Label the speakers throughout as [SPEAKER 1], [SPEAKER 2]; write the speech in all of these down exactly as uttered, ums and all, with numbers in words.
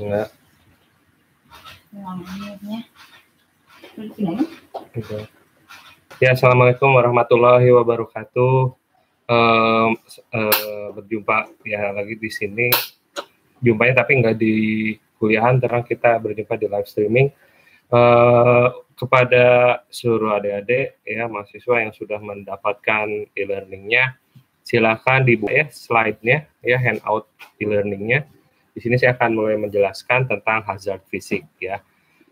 [SPEAKER 1] Enggak. Oke. Ya, assalamualaikum warahmatullahi wabarakatuh. Um, uh, berjumpa ya lagi di sini. Jumpanya tapi nggak di kuliahan, karena kita berjumpa di live streaming. Uh, kepada seluruh adik-adik ya mahasiswa yang sudah mendapatkan e-learningnya, silakan dibuka ya slide-nya ya, handout e-learningnya. Di sini saya akan mulai menjelaskan tentang hazard fisik ya.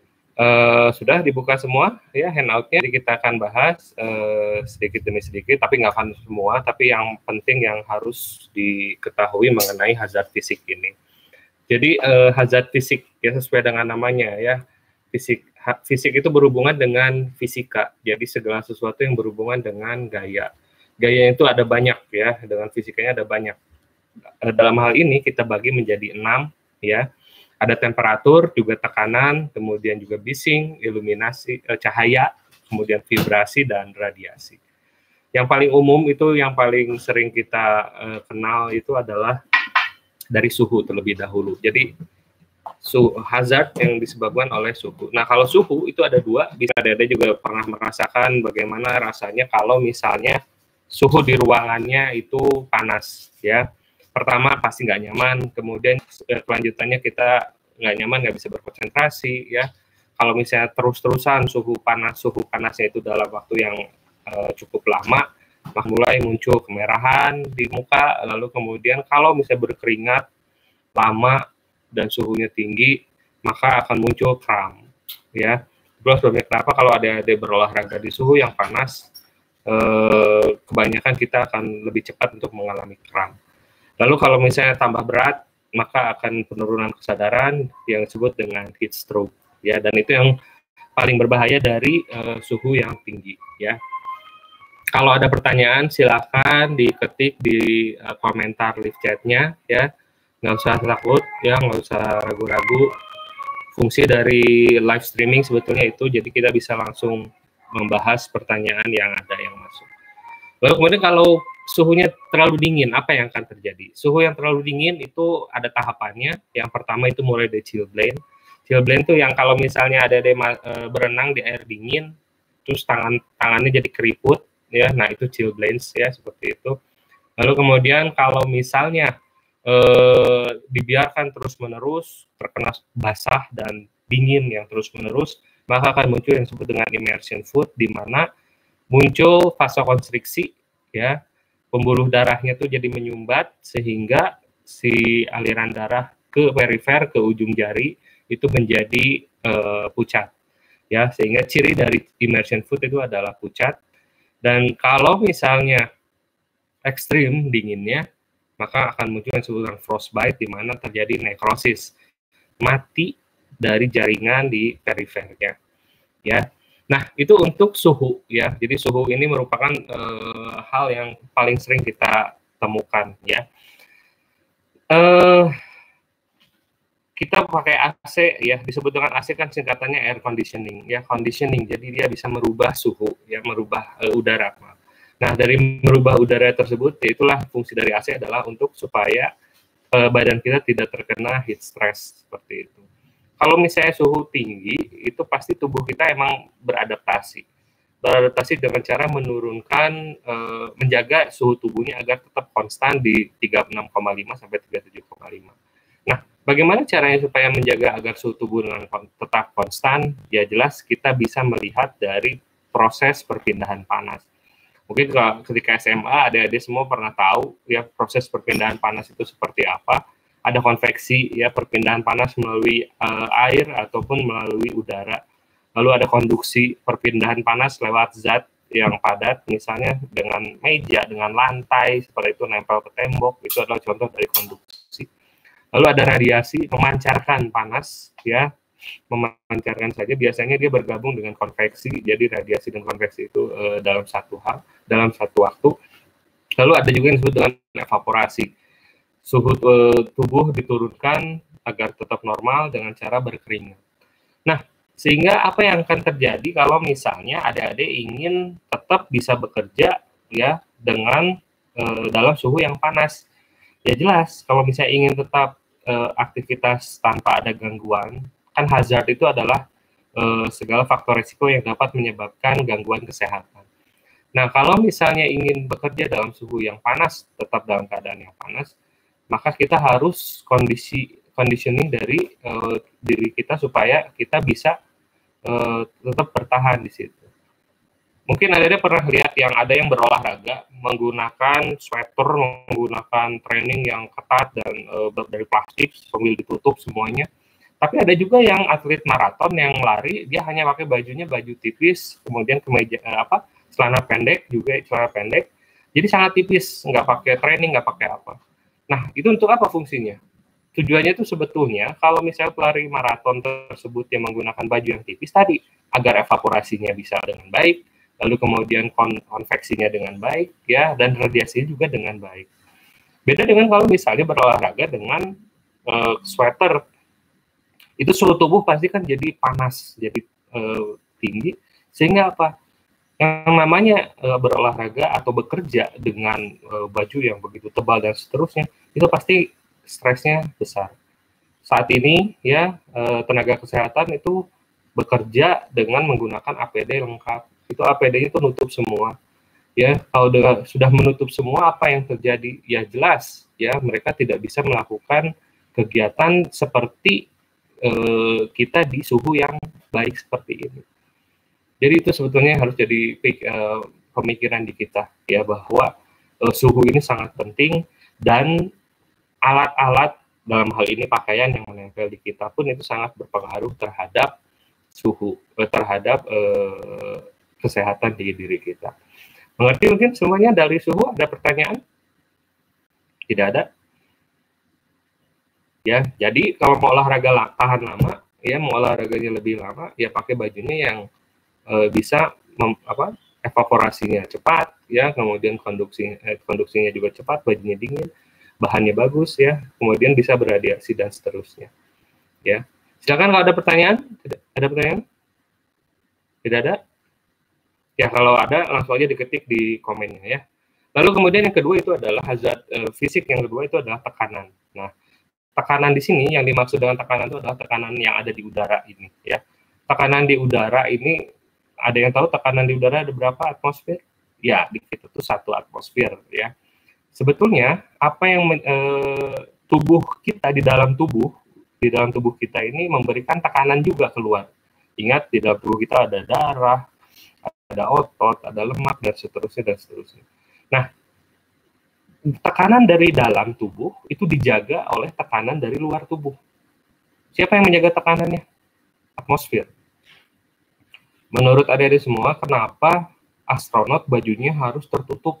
[SPEAKER 1] Uh, sudah dibuka semua ya handoutnya. Jadi kita akan bahas uh, sedikit demi sedikit, tapi nggak akan semua, tapi yang penting yang harus diketahui mengenai hazard fisik ini. Jadi uh, hazard fisik ya sesuai dengan namanya ya, fisik ha, fisik itu berhubungan dengan fisika. Jadi segala sesuatu yang berhubungan dengan gaya. Gaya itu ada banyak ya, dengan fisikanya ada banyak. Dalam hal ini kita bagi menjadi enam ya. Ada temperatur, juga tekanan, kemudian juga bising, iluminasi, eh, cahaya, kemudian vibrasi dan radiasi. Yang paling umum itu yang paling sering kita eh, kenal itu adalah dari suhu terlebih dahulu. Jadi suhu hazard yang disebabkan oleh suhu. Nah, kalau suhu itu ada dua, bisa ada juga pernah merasakan bagaimana rasanya kalau misalnya suhu di ruangannya itu panas ya. Pertama pasti nggak nyaman, kemudian kelanjutannya kita nggak nyaman, nggak bisa berkonsentrasi ya. Kalau misalnya terus-terusan suhu panas, suhu panasnya itu dalam waktu yang uh, cukup lama, maka mulai muncul kemerahan di muka, lalu kemudian kalau misalnya berkeringat lama dan suhunya tinggi, maka akan muncul kram ya. Terus sebabnya kenapa kalau ada ada berolahraga di suhu yang panas, eh, kebanyakan kita akan lebih cepat untuk mengalami kram. Lalu kalau misalnya tambah berat, maka akan penurunan kesadaran yang disebut dengan heat stroke ya, dan itu yang paling berbahaya dari uh, suhu yang tinggi ya. Kalau ada pertanyaan silakan diketik di uh, komentar live chatnya ya, nggak usah takut ya, nggak usah ragu-ragu. Fungsi dari live streaming sebetulnya itu jadi kita bisa langsung membahas pertanyaan yang ada yang masuk. Lalu kemudian kalau suhunya terlalu dingin, apa yang akan terjadi? Suhu yang terlalu dingin itu ada tahapannya. Yang pertama itu mulai dari chilblain. Chilblain itu yang kalau misalnya ada de, e, berenang di air dingin, terus tangan tangannya jadi keriput, ya. Nah itu chilblains ya, seperti itu. Lalu kemudian kalau misalnya e, dibiarkan terus-menerus terkena basah dan dingin yang terus-menerus, maka akan muncul yang disebut dengan immersion food, di mana muncul vasokonstriksi ya, pembuluh darahnya tuh jadi menyumbat sehingga si aliran darah ke perifer, ke ujung jari itu menjadi uh, pucat ya, sehingga ciri dari immersion food itu adalah pucat. Dan kalau misalnya ekstrim dinginnya, maka akan muncul yang disebut frostbite, di mana terjadi nekrosis, mati dari jaringan di perifernya ya. Nah, itu untuk suhu ya. Jadi suhu ini merupakan e, hal yang paling sering kita temukan ya. E, kita pakai A C ya, disebut dengan A C kan singkatannya air conditioning ya, conditioning. Jadi dia bisa merubah suhu ya, merubah e, udara. Nah, dari merubah udara tersebut, itulah fungsi dari A C adalah untuk supaya e, badan kita tidak terkena heat stress seperti itu. Kalau misalnya suhu tinggi, itu pasti tubuh kita emang beradaptasi. Beradaptasi dengan cara menurunkan, e, menjaga suhu tubuhnya agar tetap konstan di tiga puluh enam koma lima sampai tiga puluh tujuh koma lima. Nah, bagaimana caranya supaya menjaga agar suhu tubuh dengan tetap konstan? Ya jelas kita bisa melihat dari proses perpindahan panas. Mungkin ketika S M A, adik-adik semua pernah tahu ya proses perpindahan panas itu seperti apa. Ada konveksi ya, perpindahan panas melalui uh, air ataupun melalui udara. Lalu ada konduksi, perpindahan panas lewat zat yang padat, misalnya dengan meja, dengan lantai seperti itu, nempel ke tembok, itu adalah contoh dari konduksi. Lalu ada radiasi, memancarkan panas ya, memancarkan saja, biasanya dia bergabung dengan konveksi. Jadi radiasi dan konveksi itu uh, dalam satu hal, dalam satu waktu. Lalu ada juga yang disebut dengan evaporasi. Suhu e, tubuh diturunkan agar tetap normal dengan cara berkeringat. Nah, sehingga apa yang akan terjadi kalau misalnya adik-adik ingin tetap bisa bekerja ya dengan e, dalam suhu yang panas? Ya jelas, kalau misalnya ingin tetap uh, aktivitas tanpa ada gangguan. Kan hazard itu adalah uh, segala faktor risiko yang dapat menyebabkan gangguan kesehatan. Nah, kalau misalnya ingin bekerja dalam suhu yang panas, tetap dalam keadaan yang panas, maka kita harus kondisi conditioning dari uh, diri kita supaya kita bisa uh, tetap bertahan di situ. Mungkin ada pernah lihat yang ada yang berolahraga menggunakan sweater, menggunakan training yang ketat dan uh, dari plastik sambil ditutup semuanya. Tapi ada juga yang atlet maraton yang lari, dia hanya pakai bajunya baju tipis, kemudian kemeja uh, apa celana pendek juga celana pendek, jadi sangat tipis, nggak pakai training, nggak pakai apa. Nah, itu untuk apa fungsinya? Tujuannya itu sebetulnya kalau misalnya pelari maraton tersebut yang menggunakan baju yang tipis tadi, agar evaporasinya bisa dengan baik, lalu kemudian kon konveksinya dengan baik, ya, dan radiasinya juga dengan baik. Beda dengan kalau misalnya berolahraga dengan uh, sweater, itu suhu tubuh pasti kan jadi panas, jadi uh, tinggi, sehingga apa? Yang namanya uh, berolahraga atau bekerja dengan uh, baju yang begitu tebal dan seterusnya, itu pasti stresnya besar. Saat ini ya uh, tenaga kesehatan itu bekerja dengan menggunakan A P D lengkap. Itu A P D itu nutup semua. Ya, kalau udah, sudah menutup semua, apa yang terjadi? Ya jelas, ya mereka tidak bisa melakukan kegiatan seperti uh, kita di suhu yang baik seperti ini. Jadi itu sebetulnya harus jadi uh, pemikiran di kita ya, bahwa uh, suhu ini sangat penting, dan alat-alat dalam hal ini pakaian yang menempel di kita pun itu sangat berpengaruh terhadap suhu, uh, terhadap uh, kesehatan di diri kita. Mengerti mungkin semuanya dari suhu? Ada pertanyaan? Tidak ada? Ya, jadi kalau mau olahraga tahan lama, ya mau olahraganya lebih lama, ya pakai bajunya yang E, bisa mem, apa, evaporasinya cepat, ya, kemudian konduksi eh, konduksinya juga cepat, bajunya dingin, bahannya bagus, ya, kemudian bisa beradiasi dan seterusnya, ya. Silakan kalau ada pertanyaan. Ada pertanyaan? Tidak ada? Ya, kalau ada langsung aja diketik di komennya, ya. Lalu kemudian yang kedua itu adalah hazard e, fisik, yang kedua itu adalah tekanan. Nah, tekanan di sini yang dimaksud dengan tekanan itu adalah tekanan yang ada di udara ini, ya. Tekanan di udara ini, ada yang tahu tekanan di udara ada berapa atmosfer? Ya, di kita itu satu atmosfer, ya. Sebetulnya apa yang men, e, tubuh kita di dalam tubuh, di dalam tubuh kita ini memberikan tekanan juga keluar. Ingat, di dalam tubuh kita ada darah, ada otot, ada lemak, dan seterusnya dan seterusnya. Nah, tekanan dari dalam tubuh itu dijaga oleh tekanan dari luar tubuh. Siapa yang menjaga tekanannya? Atmosfer. Menurut adik-adik semua, kenapa astronot bajunya harus tertutup?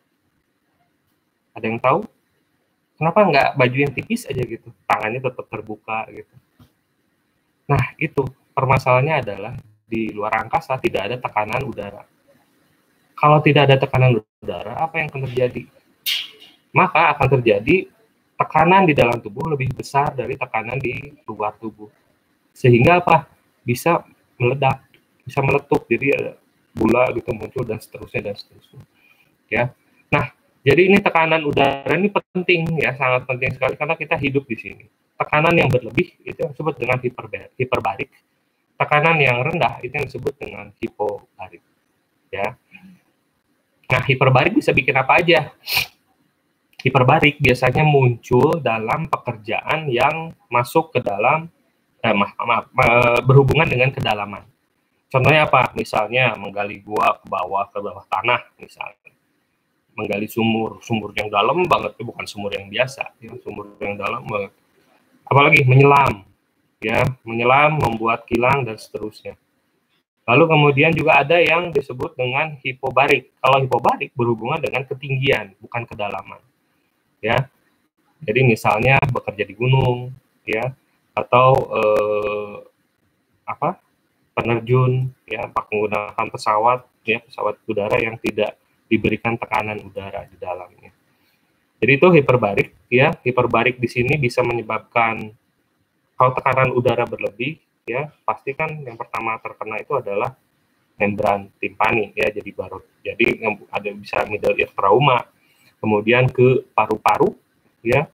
[SPEAKER 1] Ada yang tahu? Kenapa nggak baju yang tipis aja gitu, tangannya tetap terbuka gitu? Nah, itu permasalahannya adalah di luar angkasa tidak ada tekanan udara. Kalau tidak ada tekanan udara, apa yang akan terjadi? Maka akan terjadi tekanan di dalam tubuh lebih besar dari tekanan di luar tubuh. Sehingga apa? Bisa meledak, bisa meletup, jadi ada gula gitu muncul dan seterusnya dan seterusnya. Ya. Nah, jadi ini tekanan udara ini penting ya, sangat penting sekali karena kita hidup di sini. Tekanan yang berlebih itu yang disebut dengan hiperbarik. Tekanan yang rendah itu yang disebut dengan hipobarik. Ya. Nah, hiperbarik bisa bikin apa aja? Hiperbarik biasanya muncul dalam pekerjaan yang masuk ke dalam eh, maaf, maaf, berhubungan dengan kedalaman. Contohnya apa? Misalnya menggali gua ke bawah, ke bawah tanah misalnya. Menggali sumur, sumur yang dalam banget, itu bukan sumur yang biasa, ya, sumur yang dalam banget. Apalagi menyelam, ya, menyelam, membuat kilang dan seterusnya. Lalu kemudian juga ada yang disebut dengan hipobarik. Kalau hipobarik berhubungan dengan ketinggian, bukan kedalaman. Ya. Jadi misalnya bekerja di gunung, ya, atau eh, apa? penerjun, ya, menggunakan pesawat, ya, pesawat udara yang tidak diberikan tekanan udara di dalamnya. Jadi itu hiperbarik, ya. Hiperbarik di sini bisa menyebabkan kalau tekanan udara berlebih, ya, pasti kan yang pertama terkena itu adalah membran timpani, ya, jadi barut. Jadi ada bisa middle ear trauma, kemudian ke paru-paru, ya,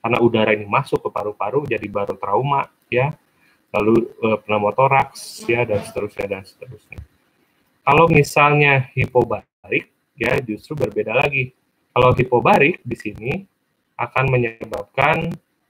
[SPEAKER 1] karena udara ini masuk ke paru-paru jadi baru trauma, ya, lalu uh, pneumotoraks, ya, dan seterusnya dan seterusnya. Kalau misalnya hipobarik, ya justru berbeda lagi. Kalau hipobarik di sini akan menyebabkan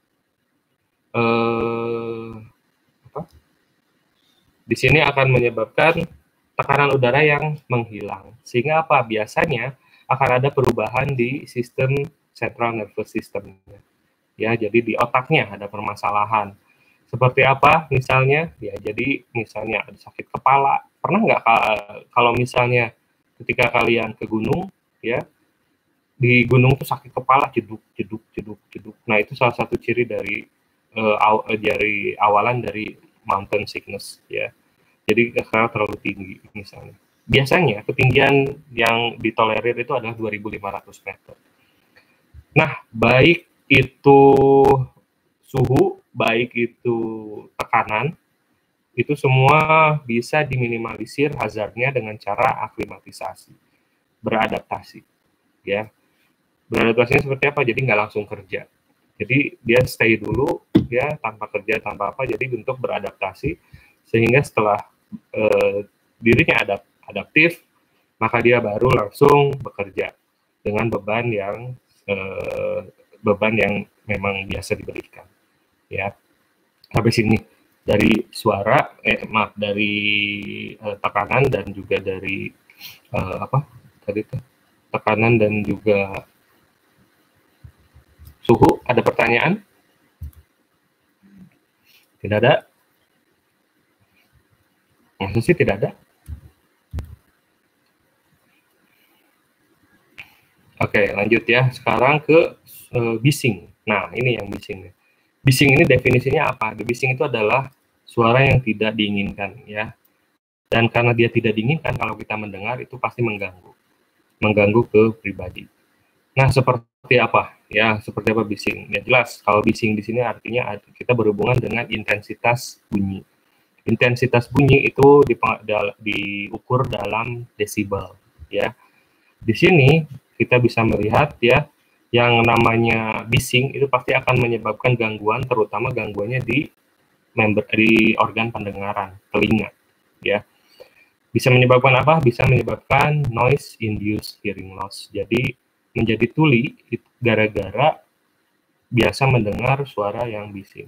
[SPEAKER 1] eh, apa? Di sini akan menyebabkan tekanan udara yang menghilang. Sehingga apa? Biasanya akan ada perubahan di sistem central nervous system. Ya, jadi di otaknya ada permasalahan. Seperti apa misalnya? Ya, jadi misalnya ada sakit kepala. Pernah nggak kalau misalnya ketika kalian ke gunung, ya, di gunung tuh sakit kepala, jeduk, jeduk, jeduk, jeduk. Nah, itu salah satu ciri dari uh, aw, dari awalan dari mountain sickness, ya. Jadi karena terlalu tinggi misalnya. Biasanya ketinggian yang ditolerir itu adalah dua ribu lima ratus meter. Nah, baik itu suhu, baik itu tekanan, itu semua bisa diminimalisir hazardnya dengan cara aklimatisasi, beradaptasi, ya. Beradaptasinya seperti apa? Jadi nggak langsung kerja. Jadi dia stay dulu, ya, tanpa kerja, tanpa apa. Jadi untuk beradaptasi, sehingga setelah eh, dirinya adapt adaptif, maka dia baru langsung bekerja dengan beban yang eh, beban yang memang biasa diberikan, ya. Sampai sini dari suara, eh maaf dari eh, tekanan dan juga dari eh, apa tadi tuh tekanan dan juga suhu. Ada pertanyaan? Tidak ada? Maksudnya sih tidak ada. Oke, lanjut ya. Sekarang ke uh, bising. Nah, ini yang bising. Bising ini definisinya apa? Bising itu adalah suara yang tidak diinginkan, ya. Dan karena dia tidak diinginkan, kalau kita mendengar itu pasti mengganggu. Mengganggu ke pribadi. Nah, seperti apa? Ya, seperti apa bising? Ya jelas, kalau bising di sini artinya kita berhubungan dengan intensitas bunyi. Intensitas bunyi itu diukur dalam desibel, ya. Di sini kita bisa melihat, ya, yang namanya bising itu pasti akan menyebabkan gangguan, terutama gangguannya di member di organ pendengaran, telinga, ya. Bisa menyebabkan apa? Bisa menyebabkan noise induced hearing loss. Jadi menjadi tuli gara-gara biasa mendengar suara yang bising.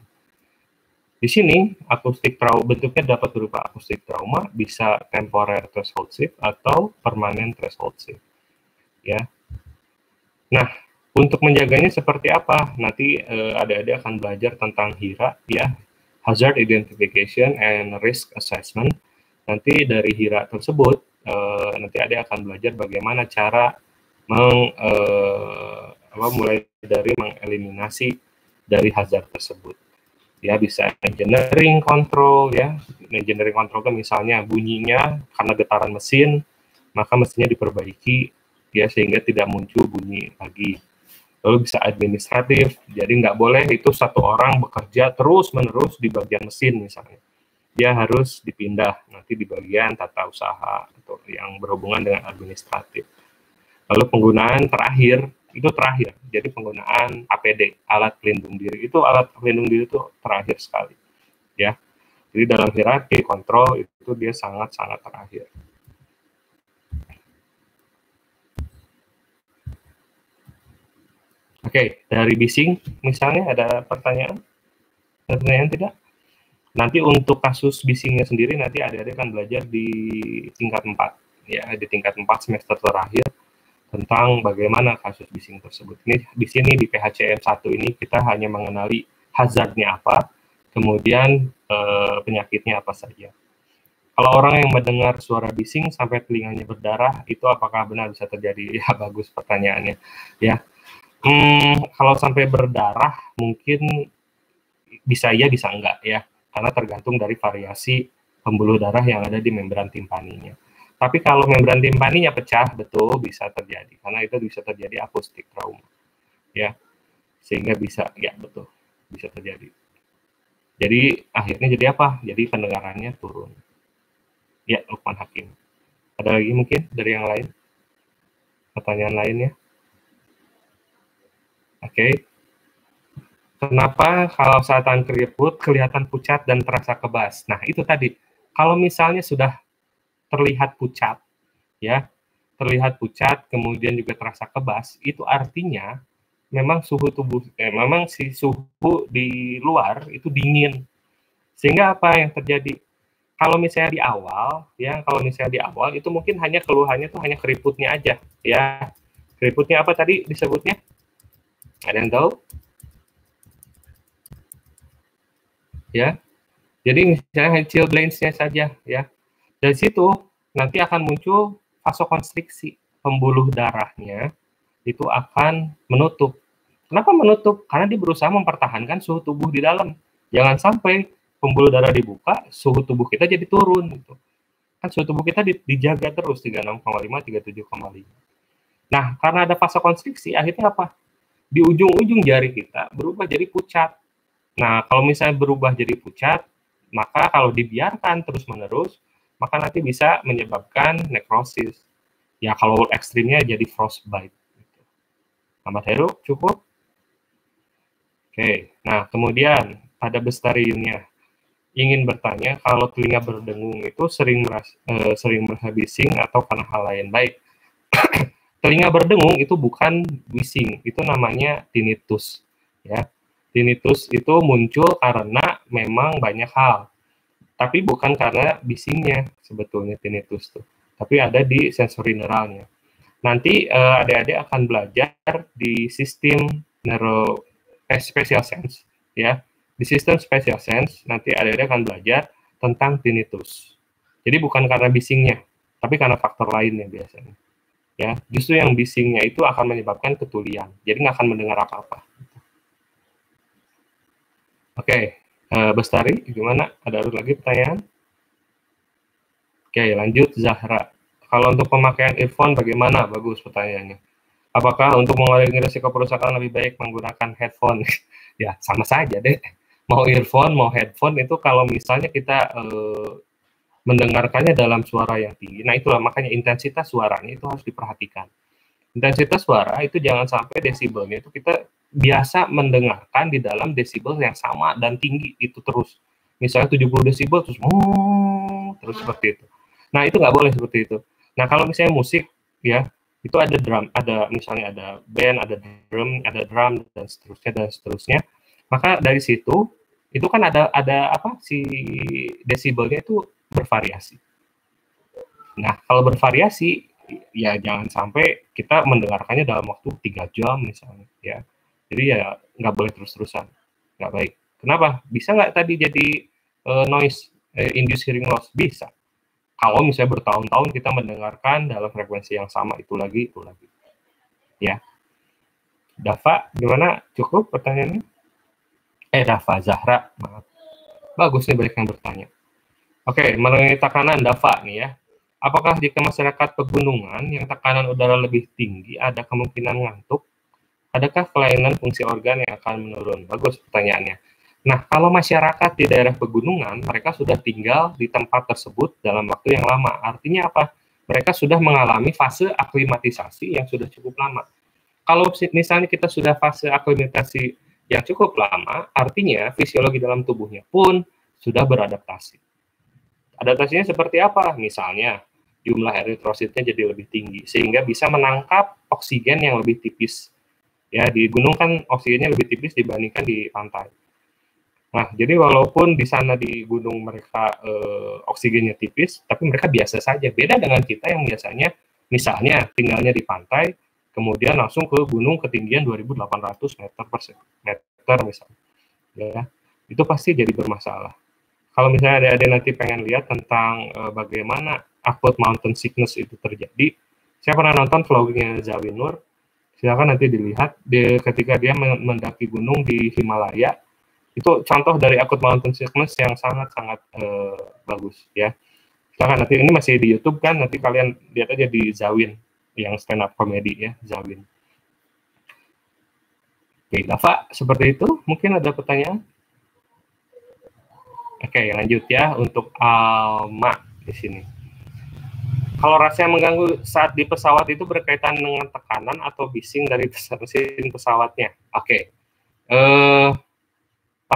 [SPEAKER 1] Di sini akustik trauma bentuknya dapat berupa akustik trauma, bisa temporary threshold shift atau permanent threshold shift, ya. Nah, untuk menjaganya seperti apa? Nanti eh, adik-adik akan belajar tentang HIRA, ya, Hazard Identification and Risk Assessment. Nanti dari HIRA tersebut, eh, nanti adik akan belajar bagaimana cara meng, eh, apa, mulai dari mengeliminasi dari hazard tersebut. Ya, bisa engineering control, ya. Engineering control kan misalnya bunyinya karena getaran mesin, maka mesinnya diperbaiki, ya, sehingga tidak muncul bunyi lagi. Lalu bisa administratif, jadi nggak boleh itu satu orang bekerja terus-menerus di bagian mesin misalnya. Dia harus dipindah nanti di bagian tata usaha atau yang berhubungan dengan administratif. Lalu penggunaan terakhir, itu terakhir, jadi penggunaan A P D, alat pelindung diri. Itu alat pelindung diri itu terakhir sekali, ya. Jadi dalam hierarki kontrol itu dia sangat-sangat terakhir. Oke, dari bising misalnya ada pertanyaan? Ada pertanyaan tidak? Nanti untuk kasus bisingnya sendiri nanti adik-adik akan belajar di tingkat empat, ya, di tingkat empat semester terakhir tentang bagaimana kasus bising tersebut. Ini di sini di P H C M satu ini kita hanya mengenali hazardnya apa, kemudian eh, penyakitnya apa saja. Kalau orang yang mendengar suara bising sampai telinganya berdarah, itu apakah benar bisa terjadi? Ya, bagus pertanyaannya, ya. Hmm, kalau sampai berdarah mungkin bisa iya, bisa enggak, ya, karena tergantung dari variasi pembuluh darah yang ada di membran timpaninya. Tapi kalau membran timpaninya pecah, betul bisa terjadi, karena itu bisa terjadi akustik trauma, ya, sehingga bisa, ya, betul, bisa terjadi. Jadi akhirnya jadi apa? Jadi pendengarannya turun. Ya, Lukman Hakim. Ada lagi mungkin dari yang lain? Pertanyaan lainnya? Oke. Okay. Kenapa kalau saat tangan keriput kelihatan pucat dan terasa kebas? Nah, itu tadi. Kalau misalnya sudah terlihat pucat, ya, terlihat pucat, kemudian juga terasa kebas, itu artinya memang suhu tubuh, eh, memang si suhu di luar itu dingin. Sehingga apa yang terjadi? Kalau misalnya di awal, ya, kalau misalnya di awal itu mungkin hanya keluhannya tuh hanya keriputnya aja, ya. Keriputnya apa tadi disebutnya? Ada yang tahu? Ya. Jadi misalnya chilblains-nya saja, ya. Dari situ nanti akan muncul vasokonstriksi, pembuluh darahnya itu akan menutup. Kenapa menutup? Karena dia berusaha mempertahankan suhu tubuh di dalam. Jangan sampai pembuluh darah dibuka, suhu tubuh kita jadi turun gitu. Kan suhu tubuh kita dijaga terus tiga puluh enam koma lima, tiga puluh tujuh koma lima. Nah, karena ada vasokonstriksi, akhirnya apa? Di ujung-ujung jari kita berubah jadi pucat. Nah, kalau misalnya berubah jadi pucat, maka kalau dibiarkan terus-menerus, maka nanti bisa menyebabkan nekrosis. Ya, kalau ekstrimnya jadi frostbite. Ahmad Heru, cukup? Oke, nah kemudian ada Bestariumnya. Ingin bertanya, kalau telinga berdengung itu sering merasa, eh, sering merasa bising atau karena hal lain. Baik, telinga berdengung itu bukan bising, itu namanya tinnitus. Ya, tinnitus itu muncul karena memang banyak hal, tapi bukan karena bisingnya sebetulnya tinnitus tuh, tapi ada di sensori neuralnya. Nanti uh, adik-adik akan belajar di sistem neuro eh, spatial sense, ya. Di sistem spatial sense nanti adik-adik akan belajar tentang tinnitus. Jadi bukan karena bisingnya, tapi karena faktor lainnya biasanya. Ya, justru yang bisingnya itu akan menyebabkan ketulian. Jadi nggak akan mendengar apa-apa. Oke, uh, Bestari, gimana? Ada lagi pertanyaan? Oke, lanjut Zahra. Kalau untuk pemakaian earphone bagaimana? Bagus pertanyaannya. Apakah untuk mengurangi risiko perusakan lebih baik menggunakan headphone? Ya, sama saja deh. Mau earphone, mau headphone itu kalau misalnya kita eh, mendengarkannya dalam suara yang tinggi. Nah, itulah makanya intensitas suaranya itu harus diperhatikan. Intensitas suara itu jangan sampai desibelnya itu kita biasa mendengarkan di dalam desibel yang sama dan tinggi itu terus. Misalnya tujuh puluh desibel terus hmm, terus seperti itu. Nah, itu nggak boleh seperti itu. Nah, kalau misalnya musik ya, itu ada drum, ada misalnya ada band, ada drum, ada drum dan seterusnya dan seterusnya. Maka dari situ itu kan ada ada apa si desibelnya itu bervariasi. Nah, kalau bervariasi ya jangan sampai kita mendengarkannya dalam waktu tiga jam misalnya ya. Jadi ya nggak boleh terus-terusan, nggak baik. Kenapa? Bisa nggak tadi jadi uh, noise uh, induced hearing loss? Bisa. Kalau misalnya bertahun-tahun kita mendengarkan dalam frekuensi yang sama itu lagi itu lagi. Ya. Dava, gimana? Cukup pertanyaannya? Eh, Dava, Zahra, maaf. Bagus nih banyak yang bertanya. Oke, mengenai tekanan Dava nih ya. Apakah jika masyarakat pegunungan yang tekanan udara lebih tinggi ada kemungkinan ngantuk? Adakah kelainan fungsi organ yang akan menurun? Bagus pertanyaannya. Nah, kalau masyarakat di daerah pegunungan, mereka sudah tinggal di tempat tersebut dalam waktu yang lama. Artinya apa? Mereka sudah mengalami fase aklimatisasi yang sudah cukup lama. Kalau misalnya kita sudah fase aklimatisasi yang cukup lama, artinya fisiologi dalam tubuhnya pun sudah beradaptasi. Adaptasinya seperti apa? Misalnya, jumlah eritrositnya jadi lebih tinggi, sehingga bisa menangkap oksigen yang lebih tipis. Ya, di gunung kan oksigennya lebih tipis dibandingkan di pantai. Nah, jadi walaupun di sana di gunung mereka eh, oksigennya tipis, tapi mereka biasa saja. Beda dengan kita yang biasanya, misalnya tinggalnya di pantai, kemudian langsung ke gunung ketinggian dua ribu delapan ratus meter per meter misalnya. Ya, itu pasti jadi bermasalah. Kalau misalnya adik-adik nanti pengen lihat tentang uh, bagaimana acute mountain sickness itu terjadi, saya pernah nonton vlognya Zawin Nur. Silakan nanti dilihat di, ketika dia mendaki gunung di Himalaya. Itu contoh dari acute mountain sickness yang sangat-sangat uh, bagus ya. Silakan nanti, ini masih di YouTube kan, nanti kalian lihat aja di Zawin yang stand up comedy ya, Zawin. Oke, Dava, seperti itu. Mungkin ada pertanyaan? Oke, lanjut ya untuk Alma di sini. Kalau rasa yang mengganggu saat di pesawat itu berkaitan dengan tekanan atau bising dari mesin pesawatnya. Oke, eh,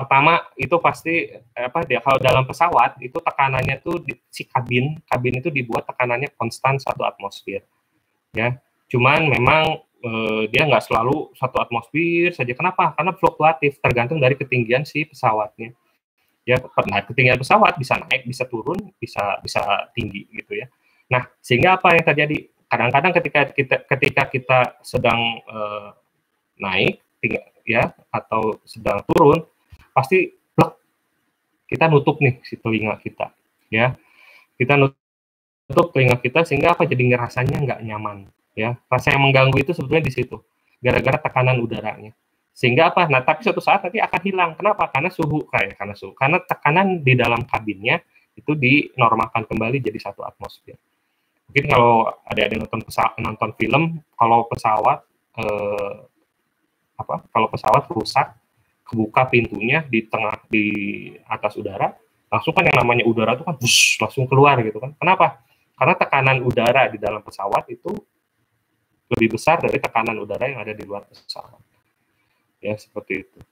[SPEAKER 1] pertama itu pasti apa dia kalau dalam pesawat itu tekanannya tuh di, si kabin kabin itu dibuat tekanannya konstan satu atmosfer ya. Cuman memang eh, dia nggak selalu satu atmosfer saja. Kenapa? Karena fluktuatif tergantung dari ketinggian si pesawatnya. Ya, nah, ketinggian pesawat bisa naik, bisa turun, bisa bisa tinggi gitu ya. Nah, sehingga apa yang terjadi? Kadang-kadang ketika kita ketika kita sedang eh, naik ya atau sedang turun pasti plek, kita nutup nih si telinga kita ya, kita nutup telinga kita sehingga apa jadi ngerasanya nggak nyaman ya, rasa yang mengganggu itu sebetulnya di situ gara-gara tekanan udaranya, sehingga apa, nah tapi suatu saat nanti akan hilang. Kenapa? Karena suhu kayak karena suhu karena tekanan di dalam kabinnya itu dinormalkan kembali jadi satu atmosfer. Mungkin kalau ada ada nonton pesawat, nonton film, kalau pesawat eh, apa kalau pesawat rusak kebuka pintunya di tengah di atas udara, langsung kan yang namanya udara itu kan bush, langsung keluar gitu kan. Kenapa? Karena tekanan udara di dalam pesawat itu lebih besar dari tekanan udara yang ada di luar pesawat. Ya, seperti itu.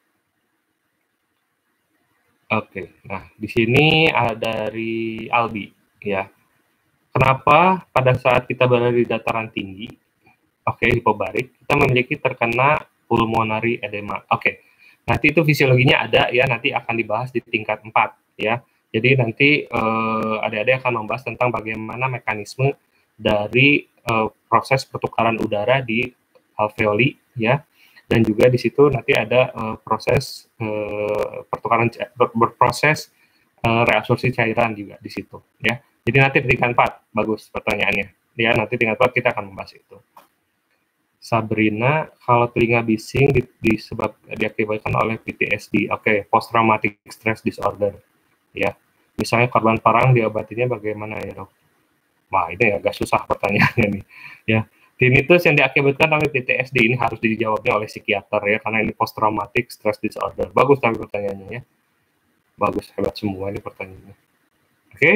[SPEAKER 1] Oke, nah di sini ada dari Albi ya. Kenapa pada saat kita berada di dataran tinggi, oke, hipobarik, kita memiliki terkena pulmonary edema. Oke. Nanti itu fisiologinya ada ya, nanti akan dibahas di tingkat empat ya. Jadi nanti eh, adik-adik akan membahas tentang bagaimana mekanisme dari eh, proses pertukaran udara di alveoli ya. Dan juga di situ nanti ada eh, proses eh, pertukaran ber, berproses eh, reabsorpsi cairan juga di situ ya. Jadi nanti di tingkat empat, bagus pertanyaannya. Ya, nanti tingkat empat kita akan membahas itu. Sabrina, kalau telinga bising di, disebab diakibatkan oleh P T S D, oke, okay, post traumatic stress disorder, ya. Misalnya korban perang diobatinya bagaimana ya dok? Wah ini agak susah pertanyaannya nih, ya. Tinnitus yang diakibatkan oleh P T S D ini harus dijawabnya oleh psikiater ya, karena ini post traumatic stress disorder. Bagus tapi pertanyaannya ya, bagus, hebat semua ini pertanyaannya. Oke. Okay?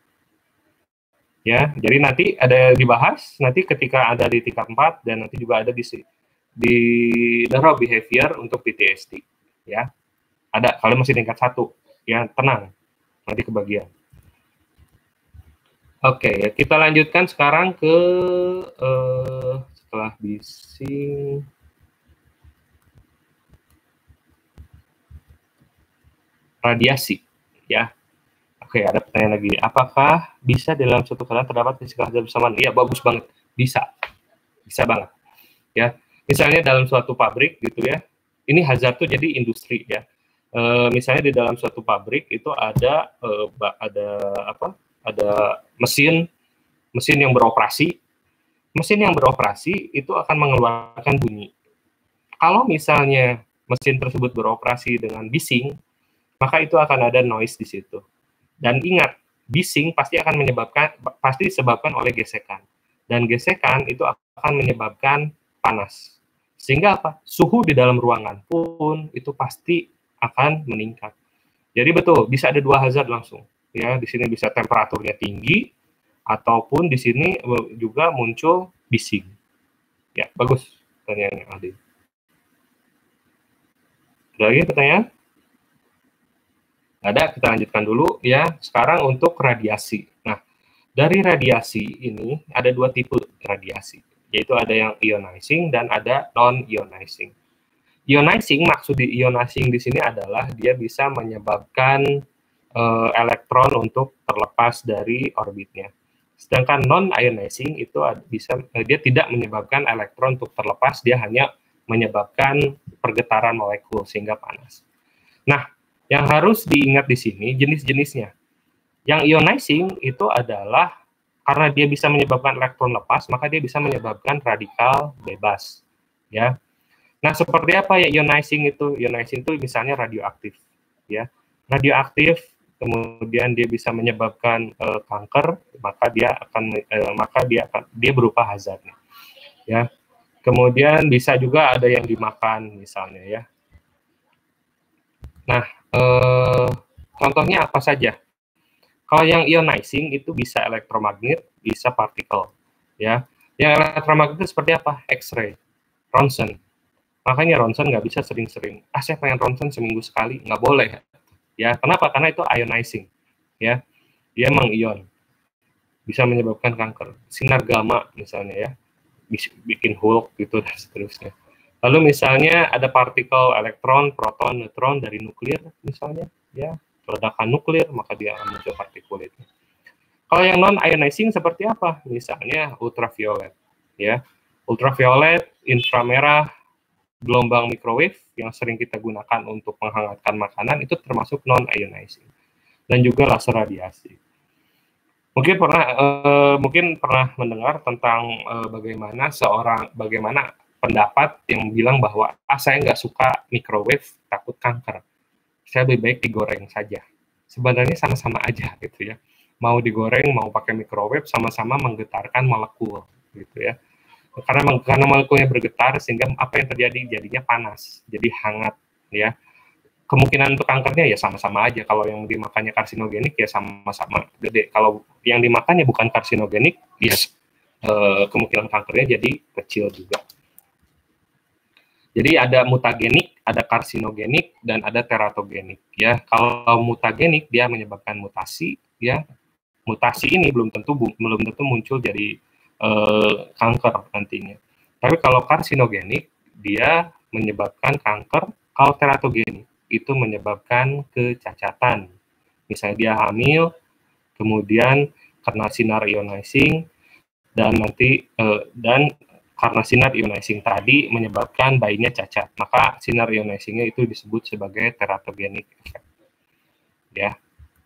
[SPEAKER 1] Ya, jadi nanti ada dibahas nanti ketika ada di tingkat empat dan nanti juga ada di di neuro behavior untuk P T S D ya. Ada kalau masih tingkat satu ya, tenang nanti kebagian. Oke, ya, kita lanjutkan sekarang ke uh, setelah bising radiasi ya. Oke, ada pertanyaan lagi. Apakah bisa dalam suatu keadaan terdapat physical hazard bersamaan? Iya, bagus banget. Bisa. Bisa banget. Ya. Misalnya dalam suatu pabrik gitu ya. Ini hazard tuh jadi industri ya. E, misalnya di dalam suatu pabrik itu ada e, ada apa? Ada mesin mesin yang beroperasi. Mesin yang beroperasi itu akan mengeluarkan bunyi. Kalau misalnya mesin tersebut beroperasi dengan bising, maka itu akan ada noise di situ. Dan ingat, bising pasti akan menyebabkan pasti disebabkan oleh gesekan. Dan gesekan itu akan menyebabkan panas. Sehingga apa? Suhu di dalam ruangan pun itu pasti akan meningkat. Jadi betul, bisa ada dua hazard langsung. Ya, di sini bisa temperaturnya tinggi ataupun di sini juga muncul bising. Ya, bagus pertanyaannya Aldi. Ada lagi pertanyaan? Ada, kita lanjutkan dulu ya. Sekarang untuk radiasi. Nah, dari radiasi ini ada dua tipe radiasi, yaitu ada yang ionizing dan ada non-ionizing. Ionizing, maksud di ionizing di sini adalah dia bisa menyebabkan uh, elektron untuk terlepas dari orbitnya. Sedangkan non-ionizing itu bisa dia tidak menyebabkan elektron untuk terlepas, dia hanya menyebabkan pergetaran molekul sehingga panas. Nah, yang harus diingat di sini jenis-jenisnya. Yang ionizing itu adalah karena dia bisa menyebabkan elektron lepas, maka dia bisa menyebabkan radikal bebas. Ya. Nah, seperti apa ya ionizing itu? Ionizing itu misalnya radioaktif. Ya. Radioaktif, kemudian dia bisa menyebabkan uh, kanker, maka dia akan uh, maka dia akan dia berupa hazardnya. Ya. Kemudian bisa juga ada yang dimakan misalnya ya. Nah, eh, contohnya apa saja? Kalau yang ionizing itu bisa elektromagnet, bisa partikel, ya. Yang elektromagnet itu seperti apa? X-ray, Ronsen, Makanya ronsen nggak bisa sering-sering. Ah, saya pengen ronsen seminggu sekali, nggak boleh. Ya, kenapa? Karena itu ionizing. Ya, dia mengion, bisa menyebabkan kanker. Sinar gamma misalnya ya, bisa bikin Hulk gitu dan seterusnya. Lalu misalnya ada partikel elektron, proton, neutron dari nuklir misalnya, ya ledakan nuklir, maka dia akan muncul partikulit. Kalau yang non ionizing seperti apa? Misalnya ultraviolet, ya ultraviolet, inframerah, gelombang microwave yang sering kita gunakan untuk menghangatkan makanan itu termasuk non ionizing, dan juga laser radiasi. Mungkin pernah uh, mungkin pernah mendengar tentang uh, bagaimana seorang bagaimana pendapat yang bilang bahwa ah saya nggak suka microwave, takut kanker, saya lebih baik digoreng saja. Sebenarnya sama-sama aja gitu ya, mau digoreng mau pakai microwave sama-sama menggetarkan molekul gitu ya, karena karena molekulnya bergetar sehingga apa yang terjadi, jadinya panas, jadi hangat ya. Kemungkinan untuk kankernya ya sama-sama aja. Kalau yang dimakannya karsinogenik ya sama-sama gede. Kalau yang dimakannya bukan karsinogenik, ya eh, kemungkinan kankernya jadi kecil juga. Jadi ada mutagenik, ada karsinogenik, dan ada teratogenik. Ya, kalau mutagenik dia menyebabkan mutasi, ya mutasi ini belum tentu belum tentu muncul jadi eh, kanker nantinya. Tapi kalau karsinogenik dia menyebabkan kanker. Kalau teratogenik itu menyebabkan kecacatan. Misalnya dia hamil, kemudian karena sinar ionizing, dan nanti eh, dan karena sinar ionizing tadi menyebabkan bayinya cacat, maka sinar ionizingnya itu disebut sebagai teratogenik effect. Ya.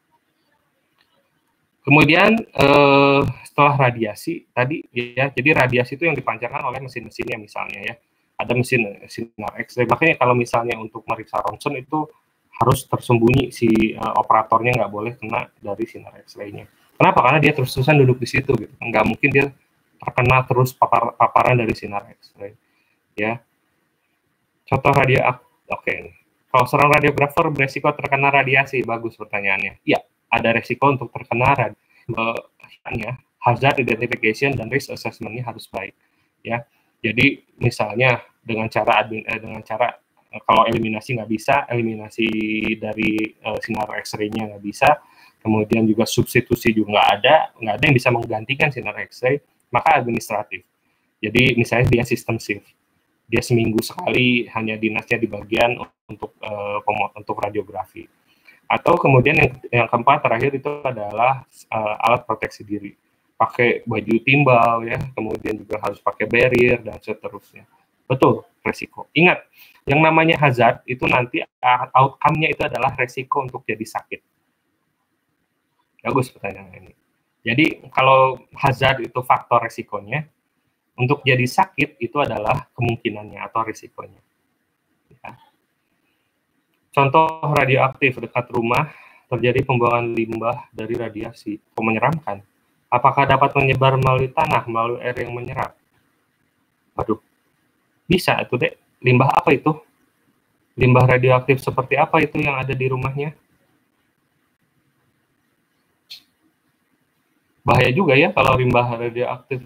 [SPEAKER 1] Kemudian eh, setelah radiasi tadi ya, jadi radiasi itu yang dipancarkan oleh mesin-mesinnya misalnya ya. Ada mesin sinar X-ray. Makanya kalau misalnya untuk meriksa ronsen itu harus tersembunyi, si uh, operatornya nggak boleh kena dari sinar X-ray-nya. Kenapa? Karena dia terus-terusan duduk di situ gitu. Nggak mungkin dia terkena terus papar, paparan dari sinar X-ray. Ya. Contoh radio oke okay. Kalau seorang radiografer beresiko terkena radiasi, bagus pertanyaannya. Ya, ada resiko untuk terkena radiasi. Hazard identification dan risk assessment-nya harus baik. Ya, jadi misalnya dengan cara admin, eh, dengan cara eh, kalau eliminasi nggak bisa, eliminasi dari eh, sinar X-ray-nya nggak bisa, kemudian juga substitusi juga nggak ada, nggak ada yang bisa menggantikan sinar X-ray, maka administratif. Jadi misalnya dia sistem shift, dia seminggu sekali hanya dinasnya di bagian untuk uh, untuk radiografi. Atau kemudian yang, yang keempat terakhir itu adalah uh, alat proteksi diri, pakai baju timbal ya, kemudian juga harus pakai barrier dan seterusnya. Betul, resiko. Ingat, yang namanya hazard itu nanti outcome-nya itu adalah resiko untuk jadi sakit. Bagus pertanyaan ini. Jadi kalau hazard itu faktor resikonya, untuk jadi sakit itu adalah kemungkinannya atau risikonya. Ya. Contoh radioaktif dekat rumah, terjadi pembuangan limbah dari radiasi. Kok menyeramkan? Apakah dapat menyebar melalui tanah, melalui air yang menyerap? Waduh, bisa itu deh. Limbah apa itu? Limbah radioaktif seperti apa itu yang ada di rumahnya? Bahaya juga ya kalau limbah radioaktif.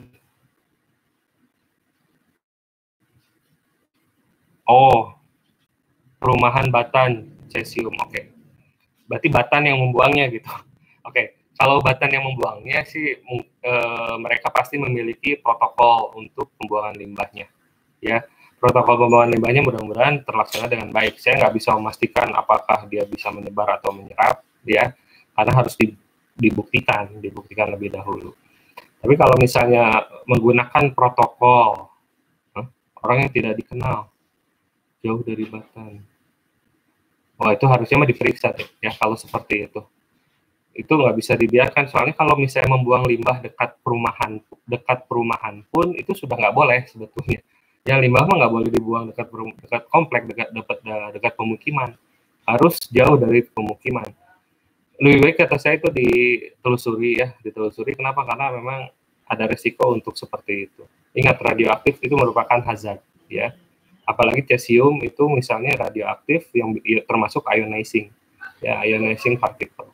[SPEAKER 1] Oh, perumahan batan, cesium, oke. Okay. Berarti batan yang membuangnya gitu. Oke, okay. Kalau batan yang membuangnya sih e, mereka pasti memiliki protokol untuk pembuangan limbahnya. Ya, protokol pembuangan limbahnya mudah-mudahan terlaksana dengan baik. Saya nggak bisa memastikan apakah dia bisa menyebar atau menyerap, ya, karena harus dibuktikan, dibuktikan lebih dahulu. Tapi kalau misalnya menggunakan protokol, huh? orang yang tidak dikenal, jauh dari batan, wah itu harusnya mah diperiksa deh, ya kalau seperti itu. Itu nggak bisa dibiarkan, soalnya kalau misalnya membuang limbah dekat perumahan dekat perumahan pun itu sudah nggak boleh sebetulnya. Yang limbah mah nggak boleh dibuang dekat dekat komplek, dekat dekat dekat pemukiman, harus jauh dari pemukiman. Lebih baik kata saya itu ditelusuri ya, ditelusuri. Kenapa? Karena memang ada resiko untuk seperti itu. Ingat, radioaktif itu merupakan hazard ya. Apalagi cesium itu misalnya radioaktif yang termasuk ionizing, ya ionizing particle.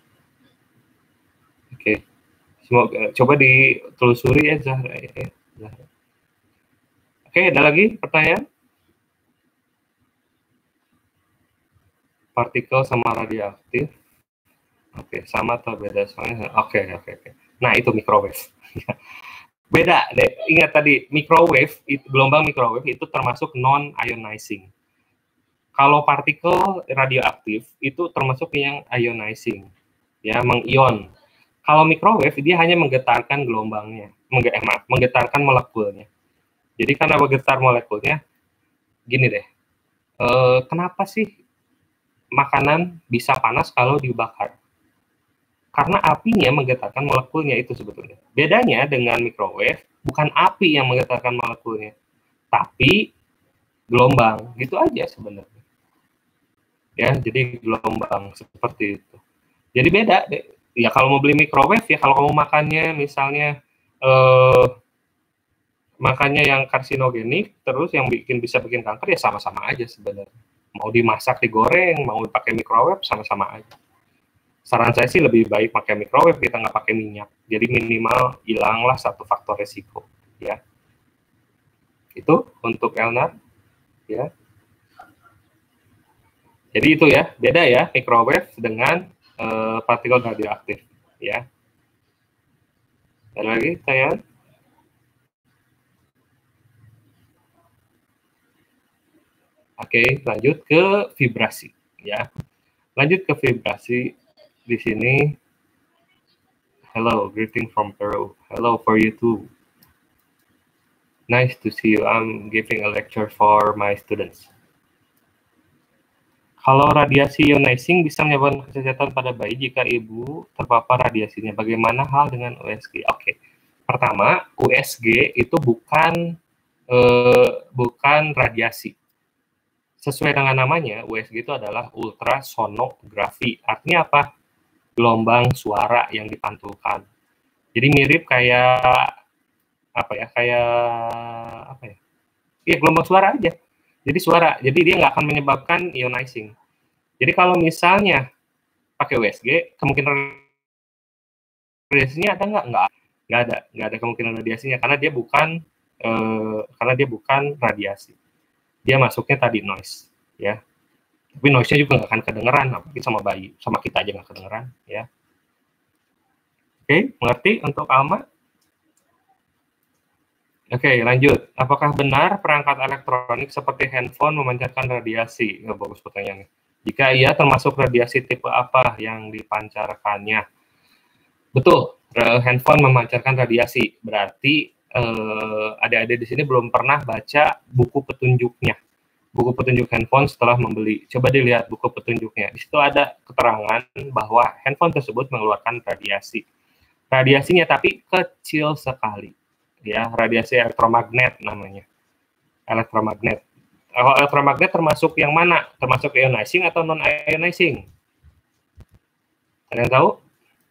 [SPEAKER 1] Oke, semoga coba ditelusuri ya Zahra. Zahra. Oke, ada lagi pertanyaan? partikel sama radioaktif. Oke, sama atau beda soalnya? Oke, oke, oke. Nah, itu microwave. Beda deh. Ingat tadi microwave, itu, gelombang microwave itu termasuk non-ionizing. Kalau partikel radioaktif itu termasuk yang ionizing, ya, mengion. Kalau microwave dia hanya menggetarkan gelombangnya, mengge eh, maaf, menggetarkan molekulnya. Jadi karena menggetar molekulnya, gini deh. Eh, kenapa sih makanan bisa panas kalau dibakar? Karena apinya menggetarkan molekulnya itu sebetulnya. Bedanya dengan microwave, bukan api yang menggetarkan molekulnya, tapi gelombang. Gitu aja sebenarnya. Ya, jadi gelombang seperti itu. Jadi beda deh. Ya kalau mau beli microwave ya kalau kamu makannya misalnya eh, makannya yang karsinogenik terus yang bikin bisa bikin kanker ya sama-sama aja sebenarnya. Mau dimasak, digoreng, mau dipakai microwave sama-sama aja. Saran saya sih lebih baik pakai microwave, kita nggak pakai minyak. Jadi minimal hilanglah satu faktor resiko, ya. Itu untuk Elnar, ya. Jadi itu ya, beda ya microwave dengan uh, partikel radioaktif, ya. Ada lagi pertanyaan? Oke, lanjut ke vibrasi, ya. Lanjut ke vibrasi di sini. Hello, greeting from Peru. Hello for you too. Nice to see you. I'm giving a lecture for my students. Kalau radiasi ionizing bisa menyebabkan kecacatan pada bayi jika ibu terpapar radiasinya. Bagaimana hal dengan U S G? Oke, pertama U S G itu bukan eh, bukan radiasi. Sesuai dengan namanya, U S G itu adalah ultrasonografi. Artinya apa? Gelombang suara yang dipantulkan. Jadi mirip kayak apa ya? Kayak apa ya? Iya, gelombang suara aja. Jadi suara. Jadi dia nggak akan menyebabkan ionizing. Jadi kalau misalnya pakai U S G, kemungkinan radiasinya ada nggak? Nggak. Nggak ada. Nggak ada kemungkinan radiasinya karena dia bukan eh, karena dia bukan radiasi. Dia masuknya tadi noise, ya. Tapi noise-nya juga nggak akan kedengeran, apalagi sama bayi, sama kita aja nggak kedengeran, ya. Oke, mengerti untuk Alma? Oke, lanjut. Apakah benar perangkat elektronik seperti handphone memancarkan radiasi? Ya, bagus pertanyaannya. Jika iya, termasuk radiasi tipe apa yang dipancarkannya? Betul, handphone memancarkan radiasi. Berarti eh, adik-adik di sini belum pernah baca buku petunjuknya. Buku petunjuk handphone setelah membeli. Coba dilihat buku petunjuknya. Di situ ada keterangan bahwa handphone tersebut mengeluarkan radiasi. Radiasinya tapi kecil sekali. Ya, radiasi elektromagnet namanya. Elektromagnet. Kalau elektromagnet termasuk yang mana? Termasuk ionizing atau non-ionizing? Ada yang tahu?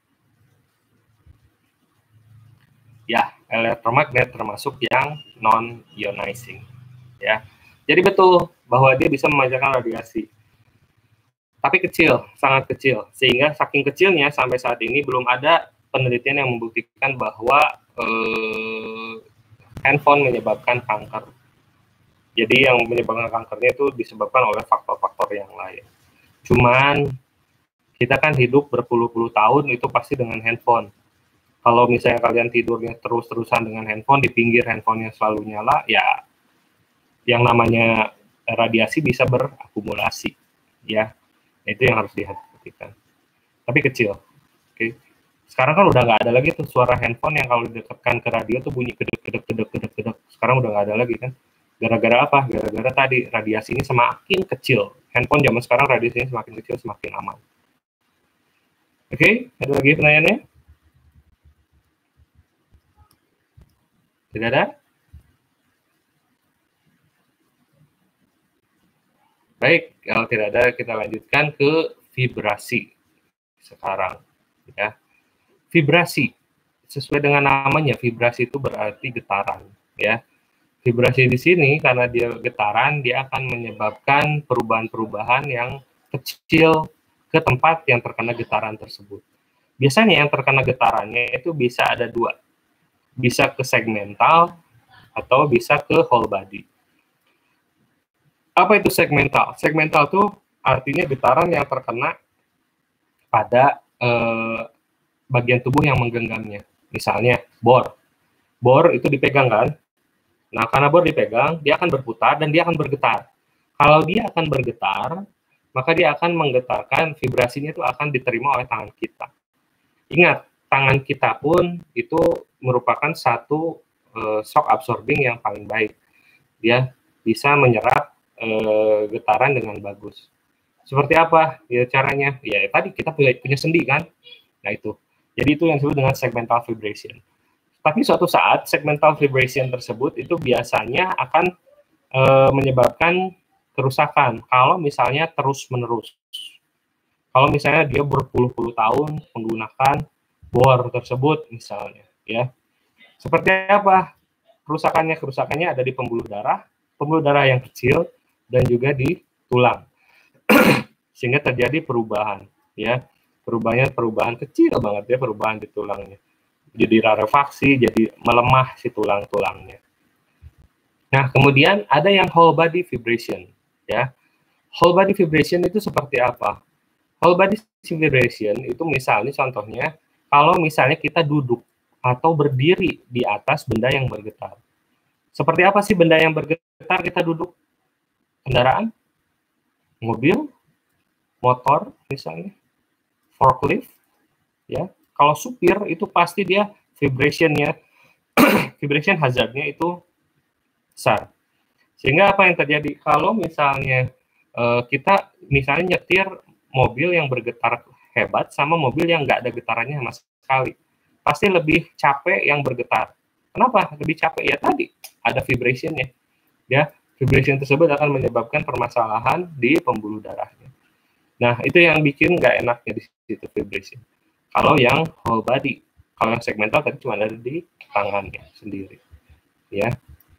[SPEAKER 1] Ya, elektromagnet termasuk yang non-ionizing. Ya, jadi betul bahwa dia bisa memancarkan radiasi. Tapi kecil, sangat kecil. Sehingga saking kecilnya sampai saat ini belum ada penelitian yang membuktikan bahwa eh, handphone menyebabkan kanker. Jadi yang menyebabkan kankernya itu disebabkan oleh faktor-faktor yang lain. Cuman kita kan hidup berpuluh-puluh tahun itu pasti dengan handphone. Kalau misalnya kalian tidurnya terus-terusan dengan handphone, di pinggir handphonenya selalu nyala, ya yang namanya radiasi bisa berakumulasi, ya. Itu yang harus diperhatikan. Tapi kecil, oke. Okay. Sekarang kan udah nggak ada lagi tuh suara handphone yang kalau didekatkan ke radio tuh bunyi kedek kedek kedek kedek kedek. Sekarang udah nggak ada lagi kan? Gara-gara apa? Gara-gara tadi radiasi ini semakin kecil. Handphone zaman sekarang radiasinya semakin kecil semakin aman. Oke, okay. Ada lagi pertanyaannya? Tidak ada? Baik, kalau tidak ada kita lanjutkan ke vibrasi sekarang, ya. Vibrasi sesuai dengan namanya, vibrasi itu berarti getaran, ya. Vibrasi di sini karena dia getaran, dia akan menyebabkan perubahan-perubahan yang kecil ke tempat yang terkena getaran tersebut. Biasanya yang terkena getarannya itu bisa ada dua, bisa ke segmental atau bisa ke whole body. Apa itu segmental? Segmental itu artinya getaran yang terkena pada eh, bagian tubuh yang menggenggamnya. Misalnya bor, bor itu dipegang kan. Nah, karena bor dipegang, dia akan berputar dan dia akan bergetar. Kalau dia akan bergetar, maka dia akan menggetarkan, vibrasinya itu akan diterima oleh tangan kita. Ingat, tangan kita pun itu merupakan satu uh, shock absorbing yang paling baik. Dia bisa menyerap uh, getaran dengan bagus. Seperti apa ya caranya? Ya tadi kita punya, punya sendi kan. Nah itu. Jadi itu yang disebut dengan segmental vibration. Tapi suatu saat segmental vibration tersebut itu biasanya akan e, menyebabkan kerusakan kalau misalnya terus-menerus. Kalau misalnya dia berpuluh-puluh tahun menggunakan bor tersebut misalnya, ya. Seperti apa kerusakannya? Kerusakannya ada di pembuluh darah, pembuluh darah yang kecil dan juga di tulang. Sehingga terjadi perubahan, ya. Perubahannya perubahan kecil banget ya, perubahan di tulangnya. Jadi rarefaksi, jadi melemah si tulang-tulangnya. Nah, kemudian ada yang whole body vibration, ya. Whole body vibration itu seperti apa? Whole body vibration itu misalnya contohnya, kalau misalnya kita duduk atau berdiri di atas benda yang bergetar. Seperti apa sih benda yang bergetar kita duduk? Kendaraan? Mobil? Motor misalnya? Forklift? Ya. Kalau supir itu pasti dia vibration-nya, vibration hazard-nya itu besar. Sehingga apa yang terjadi? Kalau misalnya uh, kita misalnya nyetir mobil yang bergetar hebat sama mobil yang nggak ada getarannya sama sekali, pasti lebih capek yang bergetar. Kenapa? Lebih capek ya tadi ada vibration-nya. Ya, vibration tersebut akan menyebabkan permasalahan di pembuluh darahnya. Nah, itu yang bikin nggak enaknya di situ vibration. Kalau yang whole body, kalau yang segmental tadi cuma ada di tangannya sendiri, ya.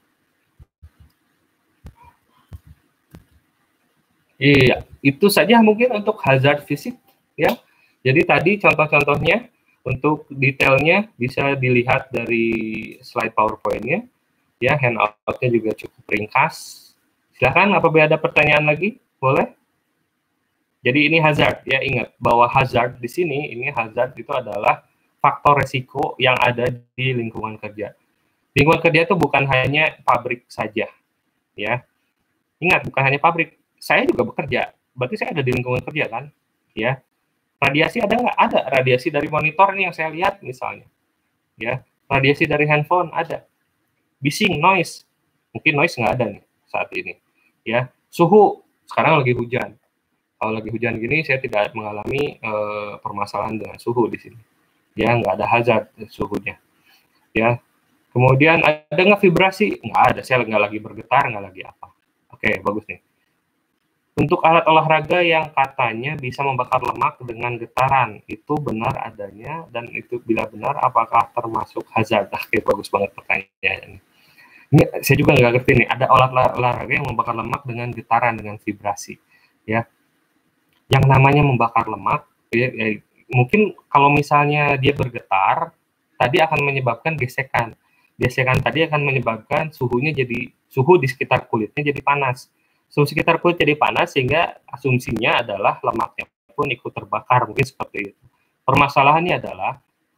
[SPEAKER 1] Iya, itu saja mungkin untuk hazard fisik, ya. Jadi tadi contoh-contohnya, untuk detailnya bisa dilihat dari slide PowerPoint-nya, ya. Handout-nya juga cukup ringkas. Silakan, apabila ada pertanyaan lagi, boleh. Jadi ini hazard, ya, ingat bahwa hazard di sini, ini hazard itu adalah faktor resiko yang ada di lingkungan kerja. Lingkungan kerja itu bukan hanya pabrik saja, ya. Ingat, bukan hanya pabrik. Saya juga bekerja, berarti saya ada di lingkungan kerja kan, ya. Radiasi ada nggak? Ada radiasi dari monitor nih yang saya lihat misalnya, ya. Radiasi dari handphone ada. Bising, noise, mungkin noise nggak ada nih saat ini, ya. Suhu, sekarang lagi hujan. Kalau lagi hujan gini, saya tidak mengalami e, permasalahan dengan suhu di sini. Ya, nggak ada hazard suhunya. Ya, kemudian ada nggak vibrasi? Nggak ada, saya nggak lagi bergetar, nggak lagi apa. Oke, bagus nih. Untuk alat olahraga yang katanya bisa membakar lemak dengan getaran, itu benar adanya, dan itu bila benar, apakah termasuk hazard? Oke, bagus banget pertanyaannya. Ini saya juga nggak ngerti nih, ada alat olahraga yang membakar lemak dengan getaran, dengan vibrasi. Ya, yang namanya membakar lemak, ya, ya, mungkin kalau misalnya dia bergetar, tadi akan menyebabkan gesekan. Gesekan tadi akan menyebabkan suhunya jadi, suhu di sekitar kulitnya jadi panas. Suhu sekitar kulit jadi panas, sehingga asumsinya adalah lemaknya pun ikut terbakar, mungkin seperti itu. Permasalahannya adalah,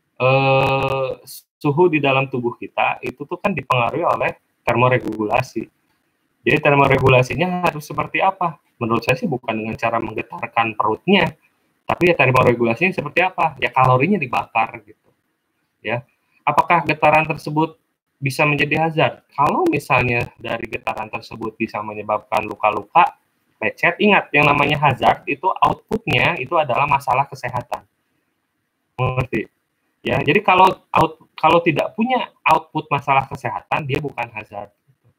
[SPEAKER 1] eh, suhu di dalam tubuh kita, itu tuh kan dipengaruhi oleh termoregulasi. Jadi termoregulasinya harus seperti apa? Menurut saya sih bukan dengan cara menggetarkan perutnya, tapi ya termoregulasinya seperti apa? Ya kalorinya dibakar gitu. Ya. Apakah getaran tersebut bisa menjadi hazard? Kalau misalnya dari getaran tersebut bisa menyebabkan luka-luka, lecet, ingat yang namanya hazard itu outputnya itu adalah masalah kesehatan. Mengerti? Ya, jadi kalau out, kalau tidak punya output masalah kesehatan, dia bukan hazard.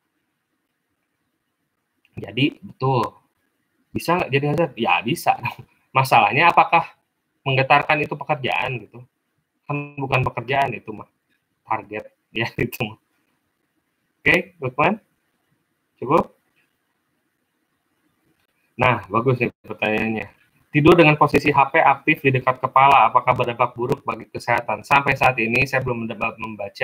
[SPEAKER 1] Jadi betul, bisa nggak jadi hazard? Ya bisa. Masalahnya apakah menggetarkan itu pekerjaan gitu? Kan bukan pekerjaan itu mah, target ya itu mah. Oke, Lukman, cukup? Nah, bagus nih pertanyaannya. Tidur dengan posisi H P aktif di dekat kepala, apakah berdampak buruk bagi kesehatan? Sampai saat ini saya belum membaca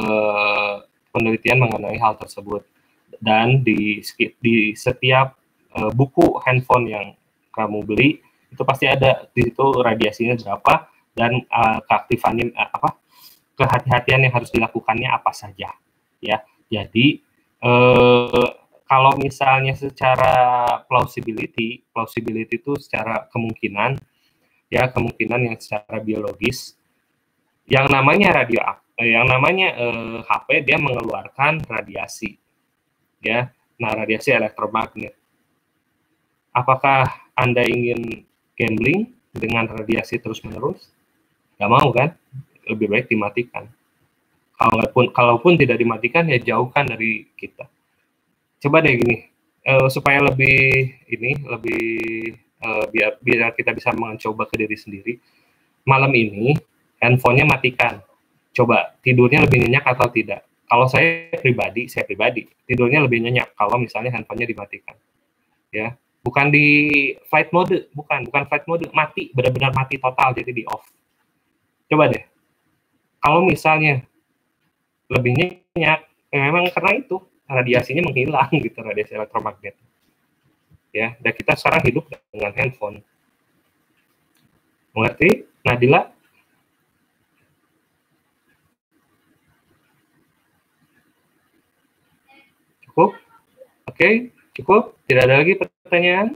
[SPEAKER 1] eh, penelitian mengenai hal tersebut. Dan di, di setiap uh, buku handphone yang kamu beli, itu pasti ada di situ radiasinya berapa dan uh, keaktifannya uh, apa kehati-hatian yang harus dilakukannya apa saja, ya. Jadi uh, kalau misalnya secara plausibility, plausibility itu secara kemungkinan, ya kemungkinan yang secara biologis, yang namanya radio, yang namanya uh, H P dia mengeluarkan radiasi, ya. Nah, radiasi elektromagnet. Apakah Anda ingin gambling dengan radiasi terus-menerus? Nggak mau kan? Lebih baik dimatikan. Kalaupun, kalaupun tidak dimatikan, ya jauhkan dari kita. Coba deh gini, uh, supaya lebih ini, lebih uh, biar biar kita bisa mencoba ke diri sendiri. Malam ini handphonenya matikan. Coba tidurnya lebih nyenyak atau tidak? Kalau saya pribadi, saya pribadi tidurnya lebih nyenyak kalau misalnya handphonenya dimatikan, ya. Bukan di flight mode, bukan, bukan flight mode, mati, benar-benar mati total, jadi di off. Coba deh, kalau misalnya lebih nyenyak, ya memang karena itu radiasinya menghilang gitu, radiasi elektromagnet, ya. Dan kita sekarang hidup dengan handphone, mengerti, Nadila? Cukup? Oke, okay, cukup? Tidak ada lagi pertanyaan?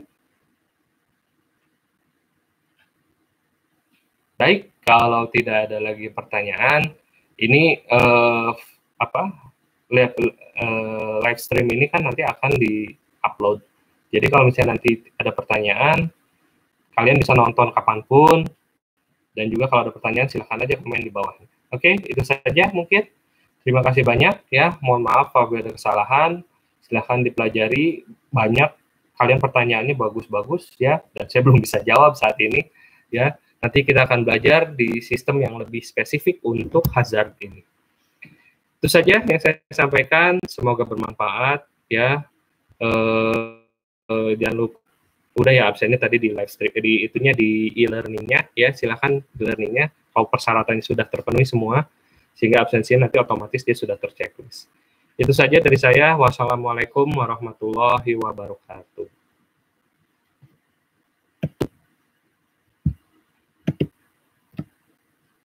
[SPEAKER 1] Baik, kalau tidak ada lagi pertanyaan, ini uh, apa live, uh, live stream ini kan nanti akan di-upload. Jadi kalau misalnya nanti ada pertanyaan, kalian bisa nonton kapanpun, dan juga kalau ada pertanyaan silahkan aja komen di bawah. Oke, itu saja mungkin. Terima kasih banyak ya. Mohon maaf kalau ada kesalahan. Silahkan dipelajari. Banyak kalian pertanyaannya bagus-bagus ya, dan saya belum bisa jawab saat ini ya. Nanti kita akan belajar di sistem yang lebih spesifik untuk hazard ini. Itu saja yang saya sampaikan. Semoga bermanfaat ya. Eh, eh, jangan lupa, udah ya absennya tadi di live stream, di itunya di e-learningnya ya. Silahkan e-learningnya kalau persyaratannya sudah terpenuhi semua, sehingga absensinya nanti otomatis dia sudah terchecklist. Itu saja dari saya. Wassalamualaikum warahmatullahi wabarakatuh.